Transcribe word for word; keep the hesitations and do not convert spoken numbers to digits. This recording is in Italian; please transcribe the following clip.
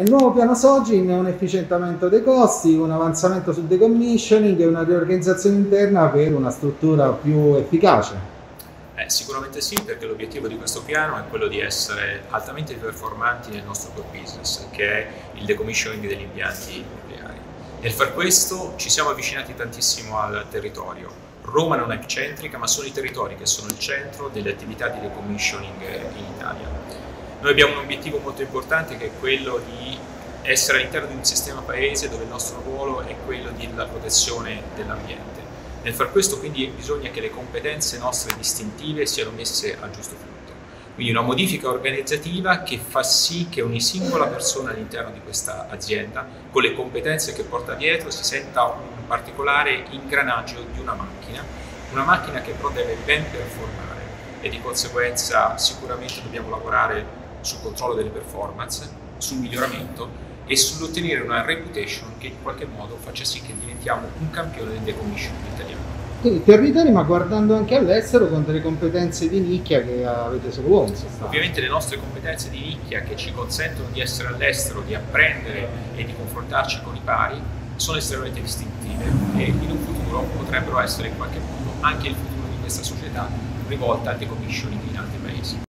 Nel nuovo piano Sogin un efficientamento dei costi, un avanzamento sul decommissioning e una riorganizzazione interna per una struttura più efficace. Eh, sicuramente sì, perché l'obiettivo di questo piano è quello di essere altamente performanti nel nostro core business, che è il decommissioning degli impianti nucleari. Nel far questo ci siamo avvicinati tantissimo al territorio. Roma non è eccentrica, ma sono i territori che sono il centro delle attività di decommissioning in Italia. Noi abbiamo un obiettivo molto importante, che è quello di essere all'interno di un sistema paese dove il nostro ruolo è quello della protezione dell'ambiente. Nel far questo quindi bisogna che le competenze nostre distintive siano messe a giusto punto. Quindi una modifica organizzativa che fa sì che ogni singola persona all'interno di questa azienda, con le competenze che porta dietro, si senta un particolare ingranaggio di una macchina, una macchina che però deve ben performare e di conseguenza sicuramente dobbiamo lavorare sul controllo delle performance, sul miglioramento e sull'ottenere una reputation che in qualche modo faccia sì che diventiamo un campione del decommissioning italiano. Quindi territori, ma guardando anche all'estero con delle competenze di nicchia che avete solo voi. Ovviamente le nostre competenze di nicchia che ci consentono di essere all'estero, di apprendere e di confrontarci con i pari sono estremamente distintive e in un futuro potrebbero essere in qualche modo anche il futuro di questa società rivolta al decommissioning in altri paesi.